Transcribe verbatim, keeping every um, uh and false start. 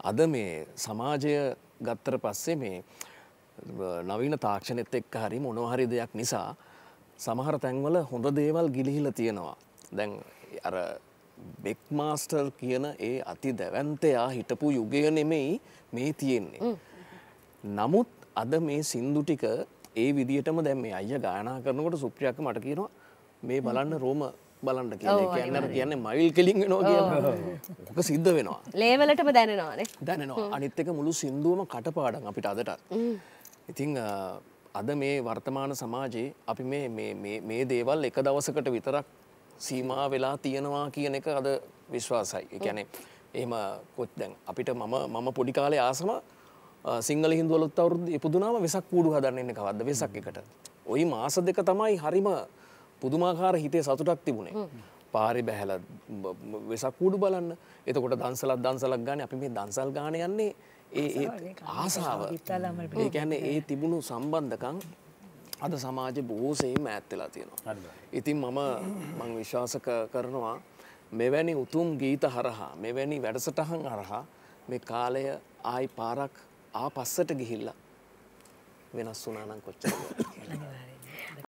අද මේ සමාජය ගත්තට පස්සේ මේ නවීන තාක්ෂණෙත් එක්ක හරි මොනවා හරි දෙයක් නිසා සමහර තැන්වල හොඳ දේවල් ගිලිහිලා තියෙනවා. දැන් අර බෙක් මාස්ටර් කියන ඒ අති දැවැන්තයා හිටපු යුගය නෙමෙයි මේ තියෙන්නේ. නමුත් අද මේ සින්දු ටික ඒ විදිහටම දැන් මේ අයියා ගායනා කරනකොට සුප්‍රියක්ක මට කියනවා මේ බලන්න රෝම බලන්න කියලා. ඒ කියන්නේ අර කියන්නේ මයිල් කෙලින් වෙනවා කියලා. ඔක සිද්ධ වෙනවා. ලේවලටම දැනෙනවානේ. දැනෙනවා. අනිත් එක මුළු සින්දුවම කටපාඩම් අපිට අදටත්. ඉතින් අද මේ වර්තමාන සමාජයේ අපි මේ මේ මේ මේ දේවල් එක දවසකට විතරක් සීමා වෙලා තියෙනවා කියන එක අද විශ්වාසයි. ඒ කියන්නේ එහෙම කොත් දැන් අපිට මම මම පොඩි කාලේ ආසම සිංහල හින්දු අලුත් අවුරුද්ද ඉපදුනාම වෙසක් කූඩු හදන්න ඉන්නේ කවද්ද වෙසක් එකට. ওই මාස දෙක තමයි හරිම පුදුමාකාර හිතේ සතුටක් තිබුණේ. පාරේ බැහැලා වෙසක් කූඩු බලන්න. එතකොට දන්සලක් දන්සලක් ගානේ අපි මේ දන්සල් ගාන යන්නේ ඒ ඒ ආසාව. ඒ කියන්නේ ඒ තිබුණු සම්බන්ධකම් අද සමාජයේ බොහෝ සෙයින් ඈත් වෙලා තියෙනවා. ඉතින් මම මම විශ්වාස කරනවා මෙවැනි උතුම් ගීත හරහා මෙවැනි වැඩසටහන් හරහා මේ කාලය ආයි පාරක් ආපස්සට ගිහිල්ලා වෙනස් වුණා නම් කොච්චරද